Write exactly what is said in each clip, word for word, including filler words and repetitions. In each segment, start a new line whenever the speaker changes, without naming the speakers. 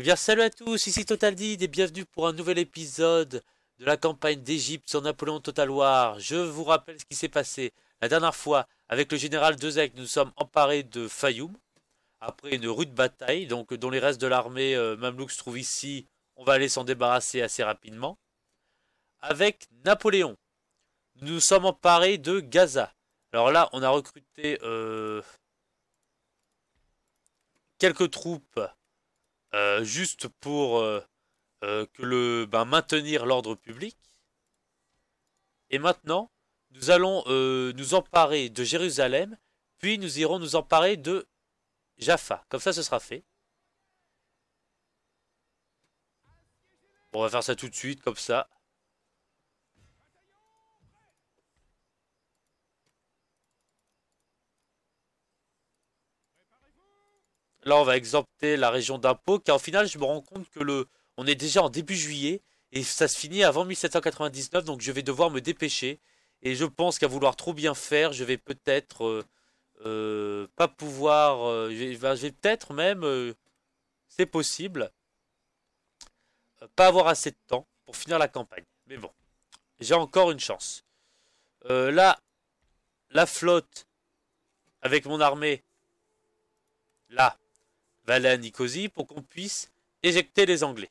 Eh bien salut à tous, ici TotalDid et bienvenue pour un nouvel épisode de la campagne d'Égypte sur Napoléon Total War. Je vous rappelle ce qui s'est passé la dernière fois avec le général Dezek. Nous sommes emparés de Fayoum après une rude bataille, donc dont les restes de l'armée euh, mamelouk se trouvent ici. On va aller s'en débarrasser assez rapidement. Avec Napoléon, nous nous sommes emparés de Gaza. Alors là, on a recruté euh, quelques troupes euh, juste pour euh, euh, que le ben, maintenir l'ordre public. Et maintenant, nous allons euh, nous emparer de Jérusalem, puis nous irons nous emparer de Jaffa. Comme ça, ce sera fait. Bon, on va faire ça tout de suite, comme ça. Là, on va exempter la région d'impôt, car au final, je me rends compte que le, on est déjà en début juillet, et ça se finit avant mille sept cent quatre-vingt-dix-neuf, donc je vais devoir me dépêcher. Et je pense qu'à vouloir trop bien faire, je vais peut-être euh, euh, pas pouvoir... euh, je vais, ben, je vais peut-être même, euh, c'est possible, euh, pas avoir assez de temps pour finir la campagne. Mais bon, j'ai encore une chance. Euh, là, la flotte, avec mon armée, là, va aller à Nicosie pour qu'on puisse éjecter les Anglais.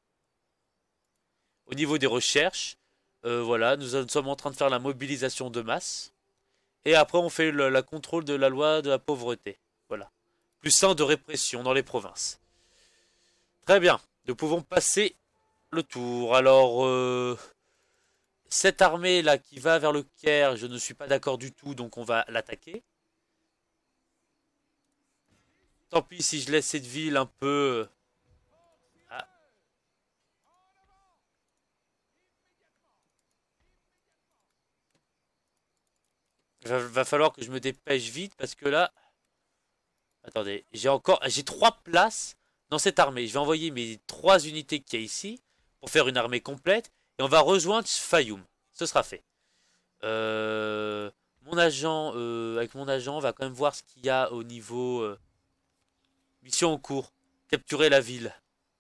Au niveau des recherches, euh, voilà, nous, nous sommes en train de faire la mobilisation de masse. Et après, on fait le la contrôle de la loi de la pauvreté. Voilà. Plus un de répression dans les provinces. Très bien. Nous pouvons passer le tour. Alors, euh, cette armée-là qui va vers le Caire, je ne suis pas d'accord du tout, donc on va l'attaquer. Tant pis si je laisse cette ville un peu... Ah. Il va, va falloir que je me dépêche vite parce que là... Attendez, j'ai encore... J'ai trois places dans cette armée. Je vais envoyer mes trois unités qu'il y a ici pour faire une armée complète. Et on va rejoindre Fayoum. Ce sera fait. Euh, mon agent... Euh, avec mon agent, on va quand même voir ce qu'il y a au niveau... Euh, mission en cours. Capturer la ville.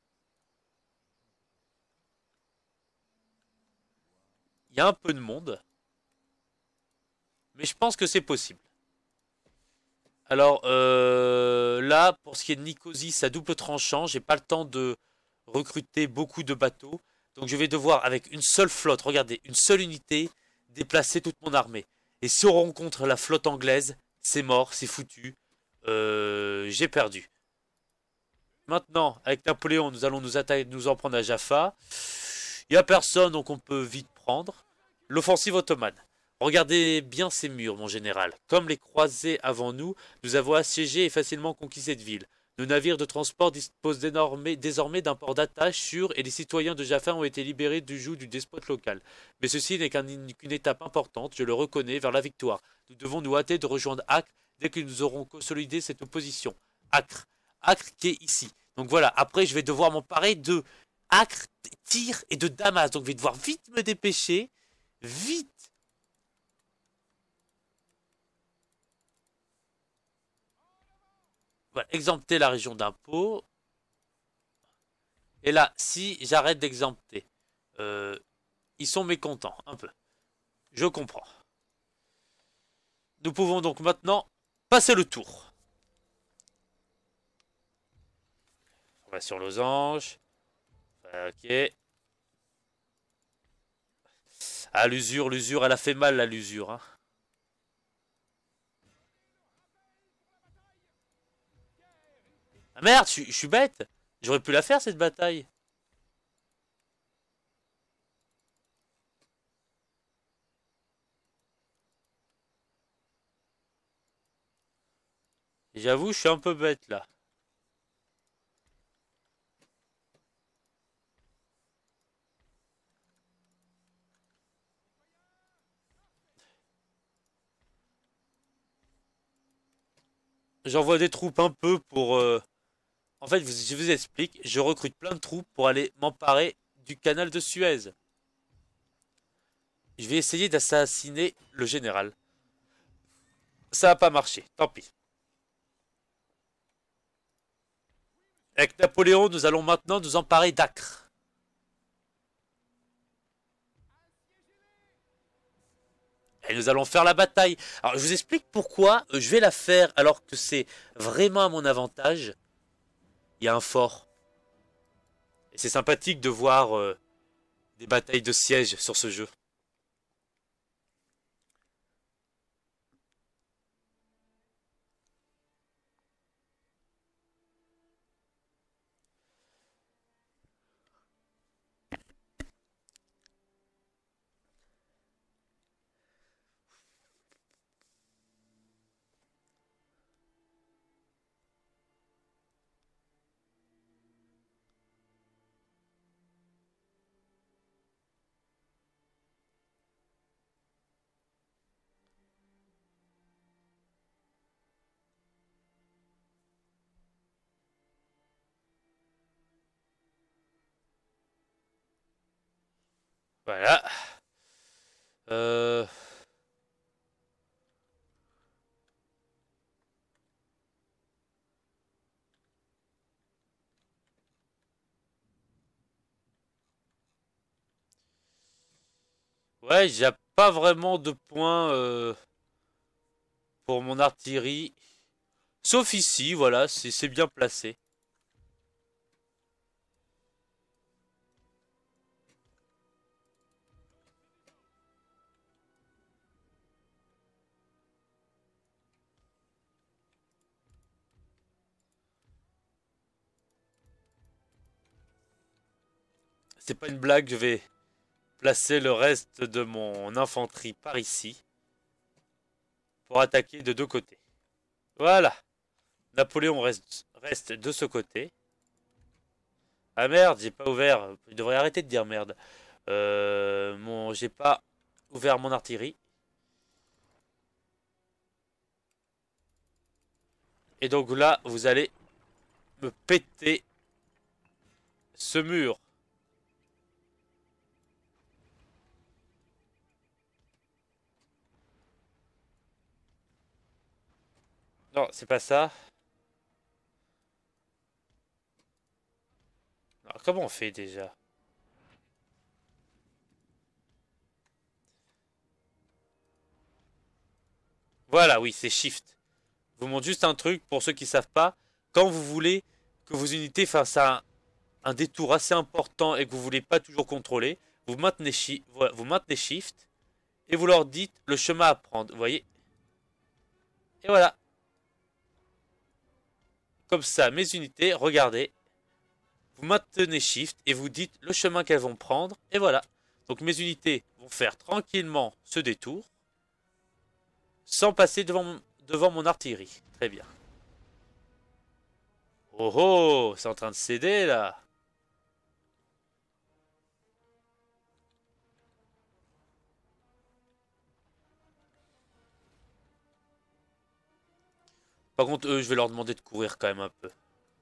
Il y a un peu de monde. Mais je pense que c'est possible. Alors euh, là, pour ce qui est de Nicosie, ça double tranchant. J'ai pas le temps de recruter beaucoup de bateaux. Donc je vais devoir, avec une seule flotte, regardez, une seule unité, déplacer toute mon armée. Et si on rencontre la flotte anglaise, c'est mort, c'est foutu. Euh, j'ai perdu. Maintenant, avec Napoléon, nous allons nous, attaquer, nous en prendre à Jaffa. Il n'y a personne, donc on peut vite prendre. L'offensive ottomane. Regardez bien ces murs, mon général. Comme les croisés avant nous, nous avons assiégé et facilement conquis cette ville. Nos navires de transport disposent désormais d'un port d'attache sûr et les citoyens de Jaffa ont été libérés du joug du despote local. Mais ceci n'est qu'une étape importante, je le reconnais, vers la victoire. Nous devons nous hâter de rejoindre Acre dès que nous aurons consolidé cette opposition. Acre. Acre qui est ici. Donc voilà, après je vais devoir m'emparer de Acre, Tyr et de Damas. Donc je vais devoir vite me dépêcher. Vite. Voilà, exempter la région d'impôt. Et là, si j'arrête d'exempter, euh, ils sont mécontents, un peu. Je comprends. Nous pouvons donc maintenant passer le tour. Formation losange. Ok. Ah, l'usure, l'usure, elle a fait mal, la l'usure. Hein. Ah merde, je suis bête. J'aurais pu la faire, cette bataille. J'avoue, je suis un peu bête, là. J'envoie des troupes un peu pour... Euh... En fait, je vous explique. Je recrute plein de troupes pour aller m'emparer du canal de Suez. Je vais essayer d'assassiner le général. Ça n'a pas marché, tant pis. Avec Napoléon, nous allons maintenant nous emparer d'Acre. Et nous allons faire la bataille. Alors, je vous explique pourquoi je vais la faire alors que c'est vraiment à mon avantage. Il y a un fort. Et c'est sympathique de voir euh, des batailles de siège sur ce jeu. Voilà. Euh... Ouais, j'ai pas vraiment de points euh, pour mon artillerie. Sauf ici, voilà, c'est bien placé. C'est pas une blague, je vais placer le reste de mon infanterie par ici pour attaquer de deux côtés. Voilà. Napoléon reste, reste de ce côté. Ah merde, j'ai pas ouvert. Je devrais arrêter de dire merde. Euh, mon, j'ai pas ouvert mon artillerie. Et donc là, vous allez me péter ce mur. Non, c'est pas ça. Alors, comment on fait déjà? Voilà, oui, c'est Shift. Je vous montre juste un truc pour ceux qui savent pas. Quand vous voulez que vos unités fassent un, un détour assez important et que vous voulez pas toujours contrôler, vous maintenez, shi voilà, vous maintenez Shift et vous leur dites le chemin à prendre. Vous voyez? Et voilà. Comme ça, mes unités, regardez. Vous maintenez Shift et vous dites le chemin qu'elles vont prendre. Et voilà. Donc mes unités vont faire tranquillement ce détour sans passer devant mon, devant mon artillerie. Très bien. Oh oh, c'est en train de céder là. Par contre, eux, je vais leur demander de courir quand même un peu.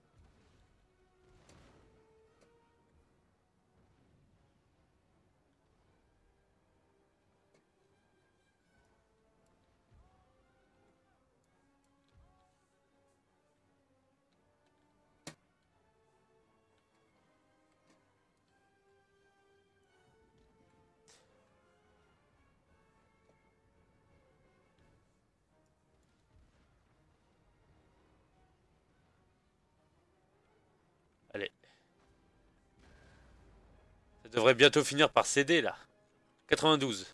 Allez. Ça devrait bientôt finir par céder là. quatre-vingt-douze.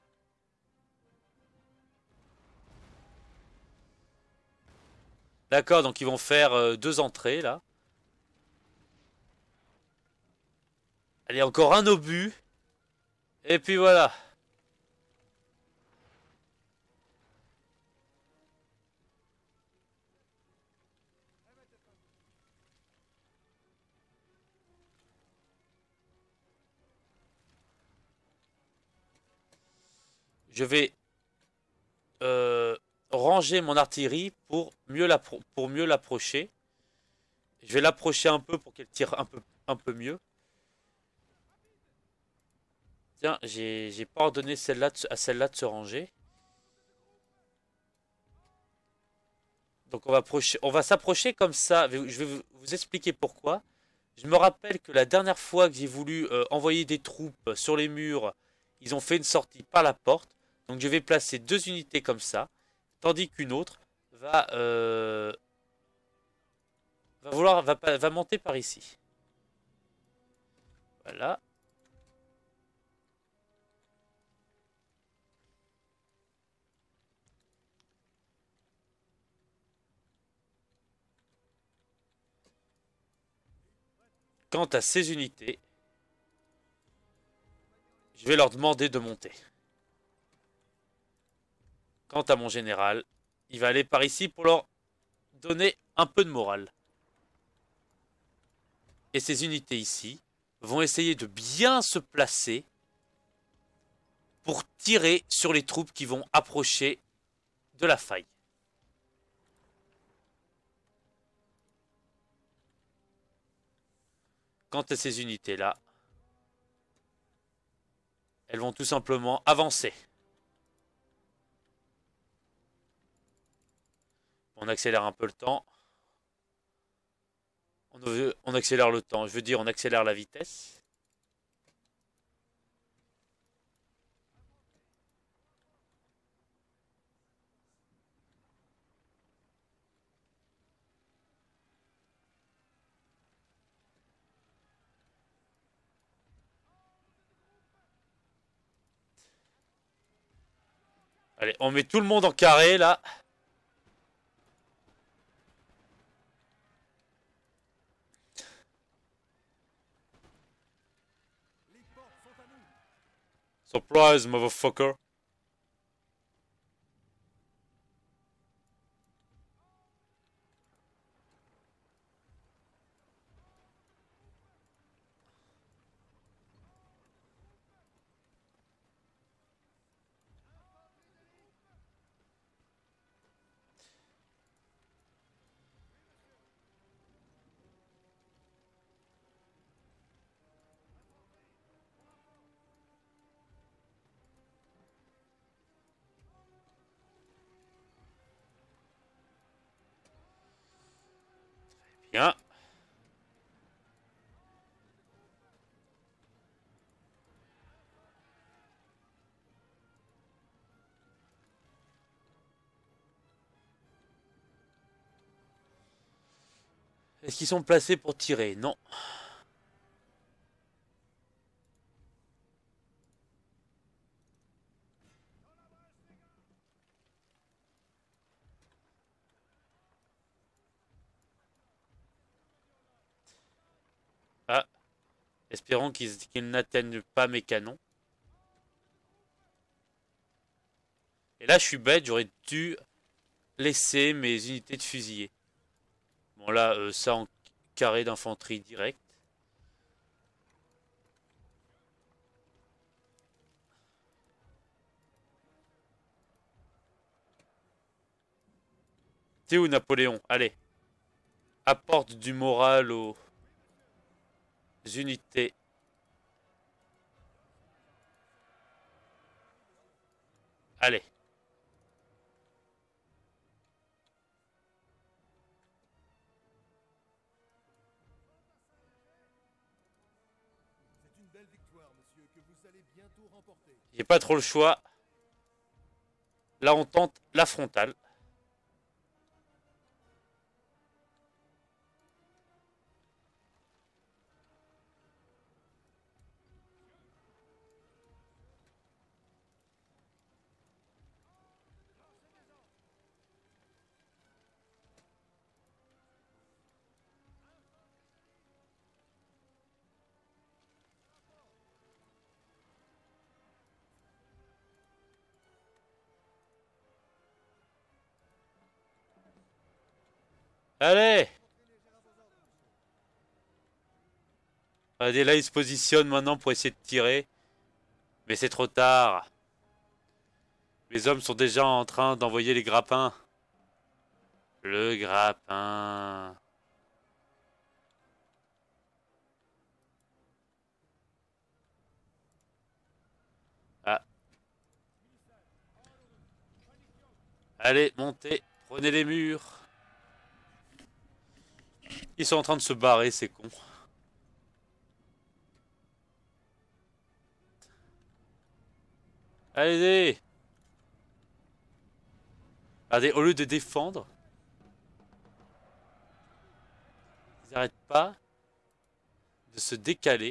D'accord, donc ils vont faire euh, deux entrées là. Allez, encore un obus. Et puis voilà. Je vais euh, ranger mon artillerie pour mieux l'appro- pour mieux l'approcher. Je vais l'approcher un peu pour qu'elle tire un peu, un peu mieux. Tiens, j'ai j'ai pas ordonné celle-là de- à celle-là de se ranger. Donc on va, on va s'approcher comme ça. Je vais vous, vous expliquer pourquoi. Je me rappelle que la dernière fois que j'ai voulu euh, envoyer des troupes sur les murs, ils ont fait une sortie par la porte. Donc je vais placer deux unités comme ça, tandis qu'une autre va, euh, va vouloir va, va monter par ici. Voilà. Quant à ces unités, je vais leur demander de monter. Quant à mon général, il va aller par ici pour leur donner un peu de morale. Et ces unités ici vont essayer de bien se placer pour tirer sur les troupes qui vont approcher de la faille. Quant à ces unités-là, elles vont tout simplement avancer. On accélère un peu le temps. On, veut, on accélère le temps, je veux dire on accélère la vitesse. Allez, on met tout le monde en carré là. Surprise, motherfucker. Bien. Est-ce qu'ils sont placés pour tirer? Non. Ah. Espérons qu'ils qu'ils n'atteignent pas mes canons. Et là, je suis bête, j'aurais dû laisser mes unités de fusiliers. Bon, là, euh, ça en carré d'infanterie direct. T'es où, Napoléon? Allez. Apporte du moral aux unités. Allez.
C'est une belle victoire, monsieur, que vous allez bientôt remporter.
J'ai pas trop le choix. Là, on tente la frontale. Allez! Regardez, là, il se positionne maintenant pour essayer de tirer. Mais c'est trop tard. Les hommes sont déjà en train d'envoyer les grappins. Le grappin. Ah. Allez, montez. Prenez les murs. Ils sont en train de se barrer, c'est con. Allez! Regardez, au lieu de défendre, ils n'arrêtent pas de se décaler.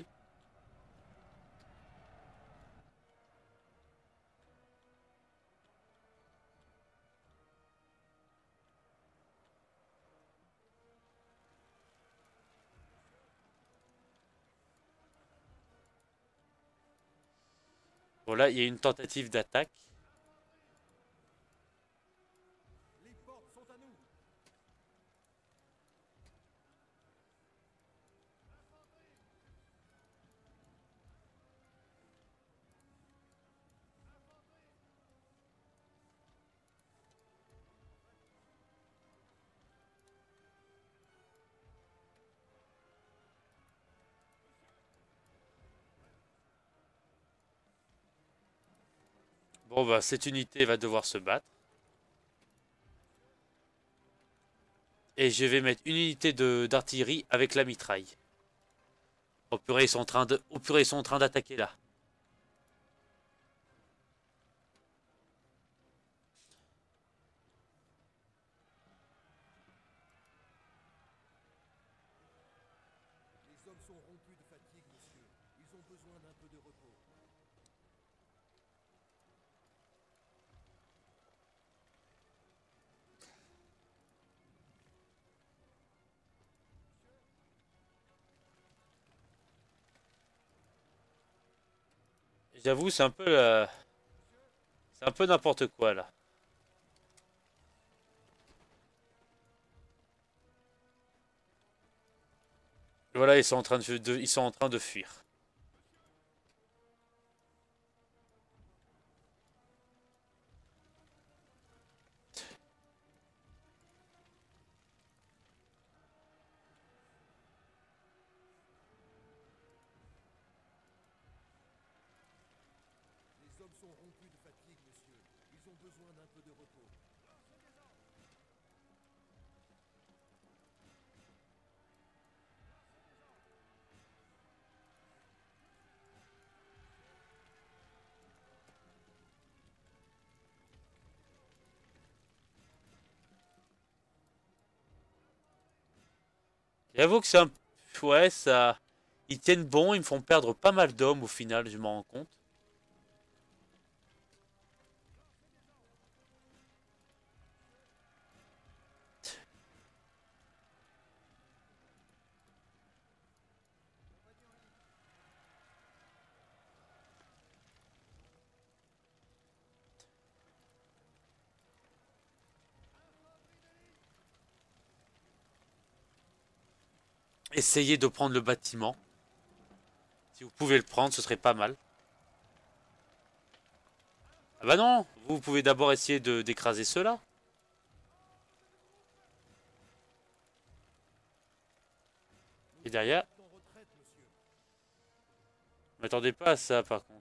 Bon là, il y a une tentative d'attaque.
Les portes sont à nous.
Bon bah cette unité va devoir se battre. Et je vais mettre une unité de d'artillerie avec la mitraille. Oh purée, ils sont en train de. Oh purée, ils sont en train d'attaquer là.
Les hommes sont rompus de fatigue, monsieur. Ils ont besoin d'un peu de repos.
J'avoue, c'est un peu. euh, C'est un peu n'importe quoi là. Voilà, ils sont en train de, de- ils sont en train de fuir.
Les hommes sont rompus de fatigue, monsieur. Ils ont besoin d'un peu de repos.
J'avoue que c'est un. Ouais, ça. Ils tiennent bon, ils me font perdre pas mal d'hommes au final, je m'en rends compte. Essayez de prendre le bâtiment. Si vous pouvez le prendre, ce serait pas mal. Ah bah non, vous pouvez d'abord essayer de d'écraser ceux-là. Et derrière,
En retraite, monsieur.
m'attendez pas à ça par contre.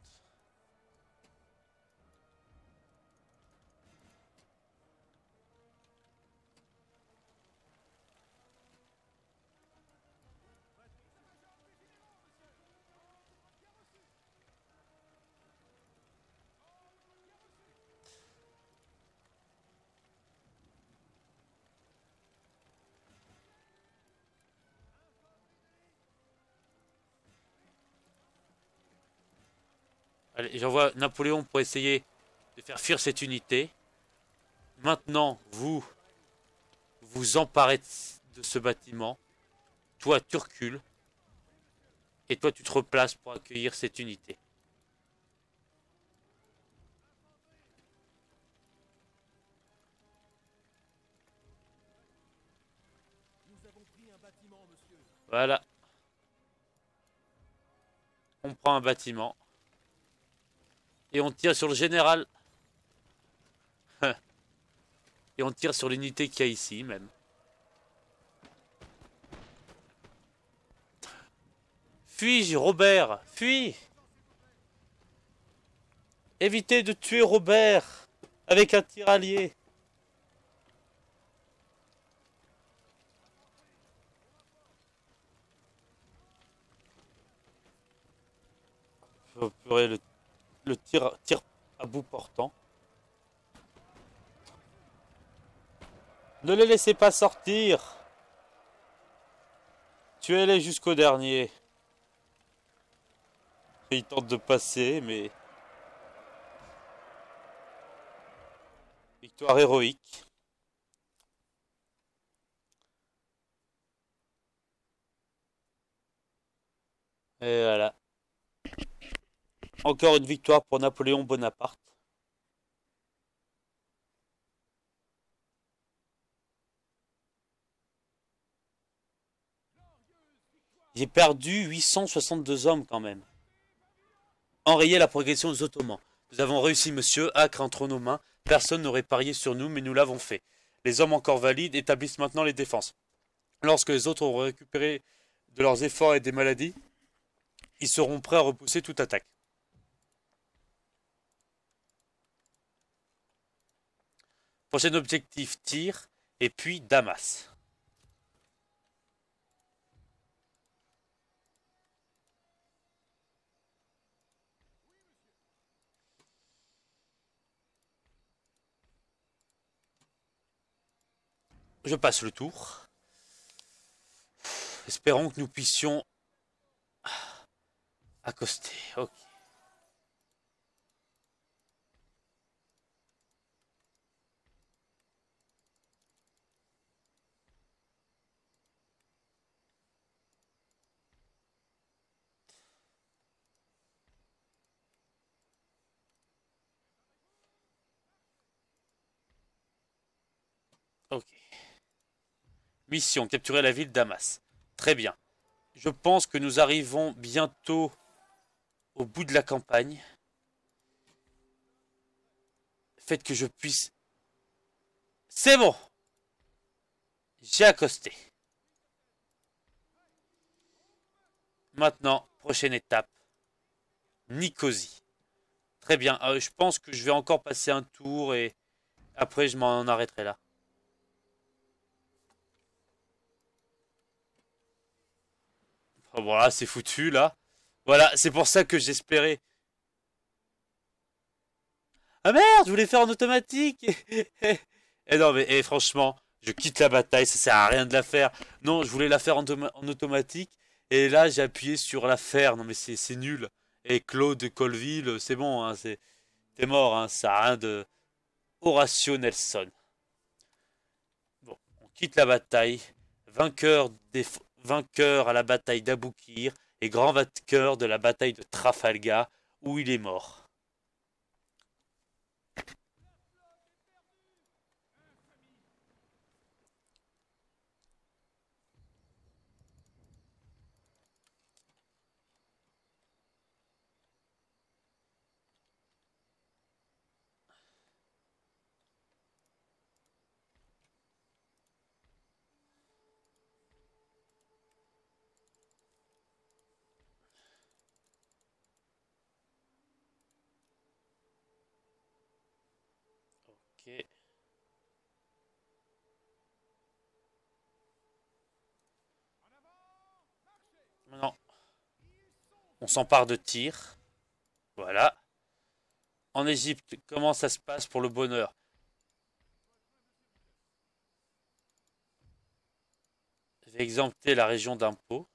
Allez, j'envoie Napoléon pour essayer de faire fuir cette unité. Maintenant, vous vous emparez de ce bâtiment. Toi, tu recules. Et toi, tu te replaces pour accueillir cette unité.
Nous avons pris un bâtiment, monsieur.
Voilà. On prend un bâtiment. Et on tire sur le général. Et on tire sur l'unité qu'il y a ici, même. Fuis, Robert. Fuis. Évitez de tuer Robert. Avec un tiraillé. Oh, purée, le, le tir, tir à bout portant. Ne les laissez pas sortir. Tuez-les jusqu'au dernier. Ils tentent de passer, mais... Victoire héroïque. Et voilà. Encore une victoire pour Napoléon Bonaparte. J'ai perdu huit cent soixante-deux hommes quand même. Enrayer la progression des Ottomans. Nous avons réussi, monsieur, acre entre nos mains. Personne n'aurait parié sur nous, mais nous l'avons fait. Les hommes encore valides établissent maintenant les défenses. Lorsque les autres auront récupéré de leurs efforts et des maladies, ils seront prêts à repousser toute attaque. Prochain objectif, tir, et puis Damas. Je passe le tour. Espérons que nous puissions accoster. Ok. Ok. Mission, capturer la ville d'Amas. Très bien. Je pense que nous arrivons bientôt au bout de la campagne. Faites que je puisse... C'est bon! J'ai accosté. Maintenant, prochaine étape. Nicosie. Très bien. Euh, je pense que je vais encore passer un tour et après je m'en arrêterai là. Oh, voilà, c'est foutu là. Voilà, c'est pour ça que j'espérais. Ah merde, je voulais faire en automatique. Et non mais et franchement, je quitte la bataille, ça sert à rien de la faire. Non, je voulais la faire en, en automatique. Et là, j'ai appuyé sur la faire. Non mais c'est nul. Et Claude Colville, c'est bon, hein, c'est t'es mort, hein, ça sert à rien de... Horatio Nelson. Bon, on quitte la bataille. Vainqueur, des... Vainqueur à la bataille d'Aboukir et grand vainqueur de la bataille de Trafalgar où il est mort. Ok. Maintenant, on s'empare de tir. Voilà. En Égypte, comment ça se passe pour le bonheur? Je vais exempter la région d'impôt.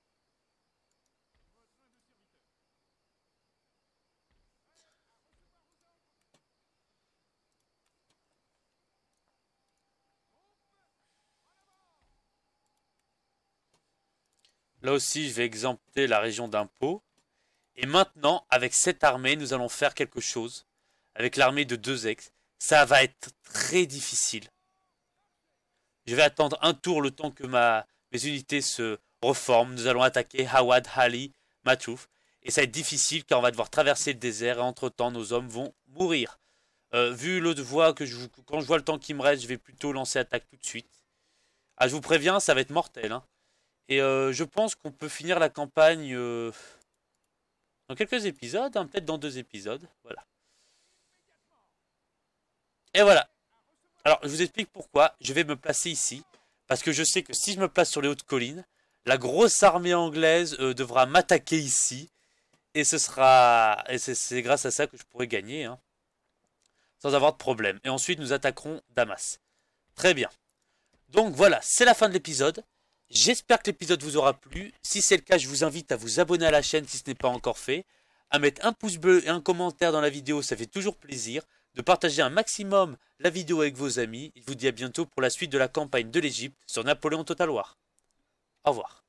Là aussi, je vais exempter la région d'impôt. Et maintenant, avec cette armée, nous allons faire quelque chose. Avec l'armée de deux ex. Ça va être très difficile. Je vais attendre un tour le temps que ma, mes unités se reforment. Nous allons attaquer Hawad, Ali, Matouf. Et ça va être difficile car on va devoir traverser le désert et entre-temps nos hommes vont mourir. Euh, vu le voie que je, quand je vois le temps qui me reste, je vais plutôt lancer attaque tout de suite. Ah, je vous préviens, ça va être mortel. Hein. Et euh, je pense qu'on peut finir la campagne euh, dans quelques épisodes, hein, peut-être dans deux épisodes. Voilà. Et voilà. Alors, je vous explique pourquoi. Je vais me placer ici. Parce que je sais que si je me place sur les hautes collines, la grosse armée anglaise euh, devra m'attaquer ici. Et ce sera, et c'est grâce à ça que je pourrai gagner, hein, sans avoir de problème. Et ensuite, nous attaquerons Damas. Très bien. Donc voilà, c'est la fin de l'épisode. J'espère que l'épisode vous aura plu. Si c'est le cas, je vous invite à vous abonner à la chaîne si ce n'est pas encore fait, à mettre un pouce bleu et un commentaire dans la vidéo, ça fait toujours plaisir, de partager un maximum la vidéo avec vos amis. Je vous dis à bientôt pour la suite de la campagne de l'Égypte sur Napoléon Total War. Au revoir.